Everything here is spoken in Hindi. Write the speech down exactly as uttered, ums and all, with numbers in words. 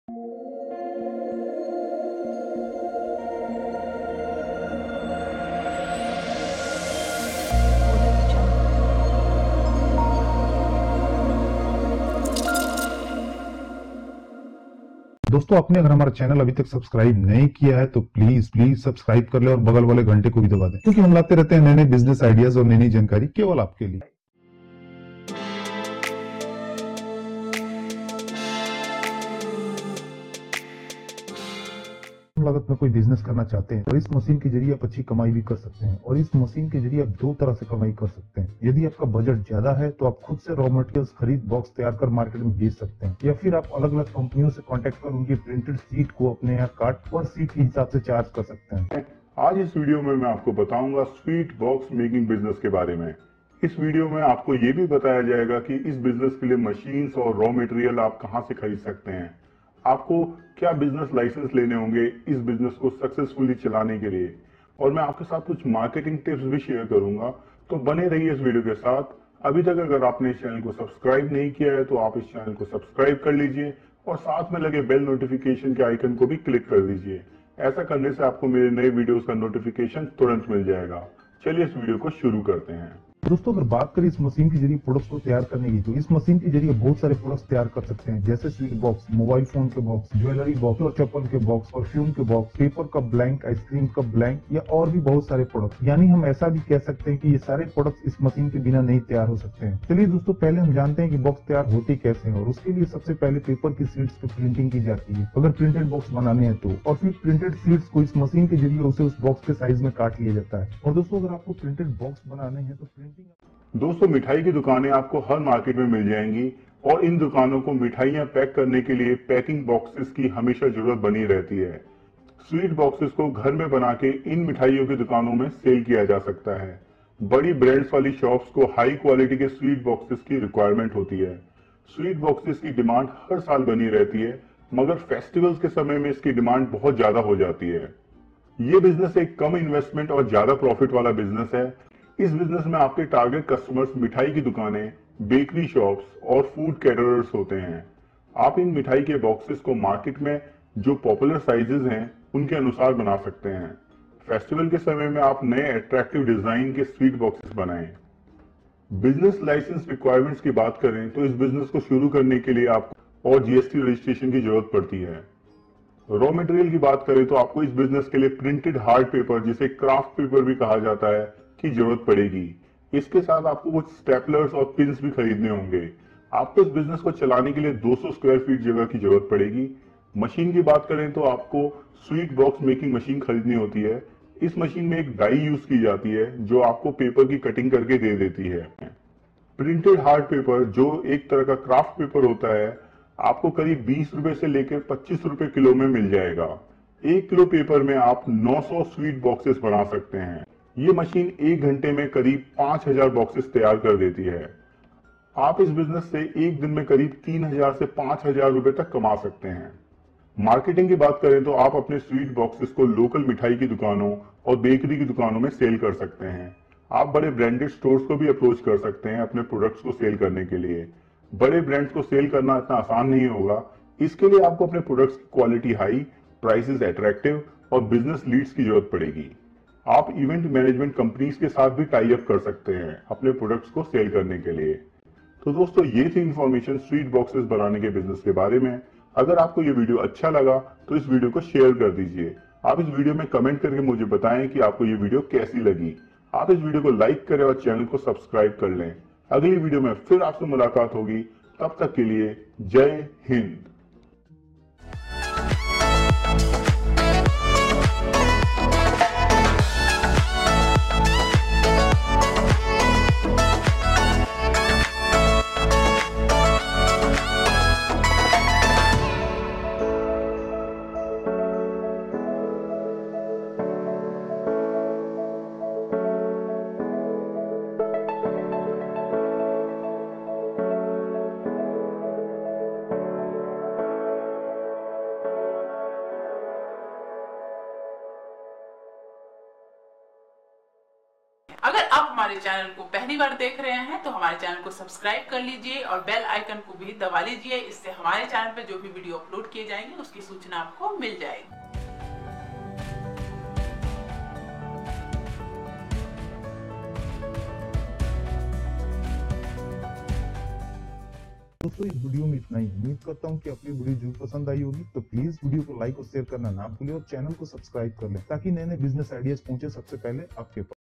दोस्तों, आपने अगर हमारा चैनल अभी तक सब्सक्राइब नहीं किया है तो प्लीज प्लीज सब्सक्राइब कर ले और बगल वाले घंटे को भी दबा दें, क्योंकि हम लाते रहते हैं नए नए बिजनेस आइडियाज और नई नई जानकारी केवल आपके लिए। कम लागत में कोई बिजनेस करना चाहते हैं और इस मशीन के जरिए आप अच्छी कमाई भी कर सकते हैं, और इस मशीन के जरिए आप दो तरह से कमाई कर सकते हैं। यदि आपका बजट ज्यादा है तो आप खुद से रॉ मटेरियल्स खरीद बॉक्स तैयार कर मार्केट में बेच सकते हैं, या फिर आप अलग अलग कंपनियों से कॉन्टेक्ट कर उनकी प्रिंटेड सीट को अपने यहाँ काट पर सीट के हिसाब से चार्ज कर सकते हैं। आज इस वीडियो में मैं आपको बताऊंगा स्वीट बॉक्स मेकिंग बिजनेस के बारे में। इस वीडियो में आपको ये भी बताया जाएगा कि इस बिजनेस के लिए मशीन्स और रॉ मटेरियल आप कहां से खरीद सकते हैं, आपको क्या बिजनेस लाइसेंस लेने होंगे इस बिजनेस को सक्सेसफुली चलाने के लिए, और मैं आपके साथ कुछ मार्केटिंग टिप्स भी शेयर करूंगा। तो बने रहिए इस वीडियो के साथ। अभी तक अगर आपने इस चैनल को सब्सक्राइब नहीं किया है तो आप इस चैनल को सब्सक्राइब कर लीजिए और साथ में लगे बेल नोटिफिकेशन के आइकन को भी क्लिक कर दीजिए। ऐसा करने से आपको मेरे नए वीडियोस का नोटिफिकेशन तुरंत मिल जाएगा। चलिए इस वीडियो को शुरू करते हैं। दोस्तों, अगर बात करें इस मशीन के जरिए प्रोडक्ट्स को तैयार करने की, तो इस मशीन के जरिए बहुत सारे प्रोडक्ट्स तैयार कर सकते हैं, जैसे स्वीट बॉक्स, मोबाइल फोन के बॉक्स, ज्वेलरी बॉक्स और चप्पल के बॉक्स, परफ्यूम के बॉक्स, पेपर का ब्लैंक, आइसक्रीम का ब्लैंक, या और भी बहुत सारे प्रोडक्ट्स। यानी हम ऐसा भी कह सकते हैं कि ये सारे प्रोडक्ट्स इस मशीन के बिना नहीं तैयार हो सकते हैं। चलिए दोस्तों, पहले हम जानते हैं कि बॉक्स तैयार होते कैसे हैं, और उसके लिए सबसे पहले पेपर की शीट्स पे प्रिंटिंग की जाती है अगर प्रिंटेड बॉक्स बनाने हैं तो, और फिर प्रिंटेड शीट्स को इस मशीन के जरिए उसे उस बॉक्स के साइज में काट लिया जाता है। और दोस्तों, अगर आपको प्रिंटेड बॉक्स बनाने हैं तो प्रिंटिंग दोस्तों, मिठाई की दुकानें आपको हर मार्केट में मिल जाएंगी और इन दुकानों को मिठाइयां पैक करने के लिए पैकिंग बॉक्सेस की हमेशा जरूरत बनी रहती है। स्वीट बॉक्सेस को घर में बना के इन मिठाइयों की दुकानों में सेल किया जा सकता है। बड़ी ब्रांड्स वाली शॉप्स को हाई क्वालिटी के स्वीट बॉक्सेस की रिक्वायरमेंट होती है। स्वीट बॉक्सेस की डिमांड हर साल बनी रहती है, मगर फेस्टिवल्स के समय में इसकी डिमांड बहुत ज्यादा हो जाती है। ये बिजनेस एक कम इन्वेस्टमेंट और ज्यादा प्रॉफिट वाला बिजनेस है। इस बिजनेस में आपके टारगेट कस्टमर्स मिठाई की दुकानें, बेकरी शॉप्स और फूड कैटरर्स होते हैं। आप इन मिठाई के बॉक्सेस को मार्केट में जो पॉपुलर साइजेस हैं उनके अनुसार बना सकते हैं। फेस्टिवल के समय में आप नए अट्रैक्टिव डिजाइन के स्वीट बॉक्सेस बनाएं। बिजनेस लाइसेंस रिक्वायरमेंट्स की बात करें तो इस बिजनेस को शुरू करने के लिए आपको और जीएसटी रजिस्ट्रेशन की जरूरत पड़ती है। रॉ मटेरियल की बात करें तो आपको इस बिजनेस के लिए प्रिंटेड हार्ड पेपर, जिसे क्राफ्ट पेपर भी कहा जाता है, की जरूरत पड़ेगी। इसके साथ आपको कुछ स्टेपलर्स और पिन्स भी खरीदने होंगे। आपको इस बिजनेस को चलाने के लिए दो सौ स्क्वायर फीट जगह की जरूरत पड़ेगी। मशीन की बात करें तो आपको स्वीट बॉक्स मेकिंग मशीन खरीदनी होती है। इस मशीन में एक डाई यूज की जाती है जो आपको पेपर की कटिंग करके दे देती है। प्रिंटेड हार्ड पेपर, जो एक तरह का क्राफ्ट पेपर होता है, आपको करीब बीस रुपए से लेकर पच्चीस रुपए किलो में मिल जाएगा। एक किलो पेपर में आप नौ सौ स्वीट बॉक्सेस बना सकते हैं। ये मशीन एक घंटे में करीब पांच हजार बॉक्सेस तैयार कर देती है। आप इस बिजनेस से एक दिन में करीब तीन हजार से पांच हजार रुपए तक कमा सकते हैं। मार्केटिंग की बात करें तो आप अपने स्वीट बॉक्सेस को लोकल मिठाई की दुकानों और बेकरी की दुकानों में सेल कर सकते हैं। आप बड़े ब्रांडेड स्टोर्स को भी अप्रोच कर सकते हैं अपने प्रोडक्ट्स को सेल करने के लिए। बड़े ब्रांड्स को सेल करना इतना आसान नहीं होगा। इसके लिए आपको अपने प्रोडक्ट्स की क्वालिटी हाई, प्राइसेस अट्रैक्टिव और बिजनेस लीड्स की जरूरत पड़ेगी। आप इवेंट मैनेजमेंट कंपनीज के साथ भी टाई अप कर सकते हैं अपने प्रोडक्ट्स को सेल करने के लिए। तो दोस्तों, ये थी इंफॉर्मेशन स्वीट बॉक्सेस बनाने के बिजनेस के बारे में। अगर आपको ये वीडियो अच्छा लगा तो इस वीडियो को शेयर कर दीजिए। आप इस वीडियो में कमेंट करके मुझे बताएं कि आपको ये वीडियो कैसी लगी। आप इस वीडियो को लाइक करें और चैनल को सब्सक्राइब कर लें। अगली वीडियो में फिर आपसे मुलाकात होगी। तब तक के लिए जय हिंद। अगर आप हमारे चैनल को पहली बार देख रहे हैं तो हमारे चैनल को सब्सक्राइब कर लीजिए और बेल आइकन को भी दबा लीजिए। इससे हमारे चैनल पर जो भी वीडियो अपलोड किए जाएंगे उसकी सूचना आपको मिल जाएगी। दोस्तों इस वीडियो में इतना ही। उम्मीद करता हूँ कि आपकी वीडियो जरूर पसंद आई होगी। तो प्लीज वीडियो को लाइक और शेयर करना ना भूलें और चैनल को सब्सक्राइब कर लें ताकि नए नए बिजनेस आइडियाज पहुंचे सबसे पहले आपके पास।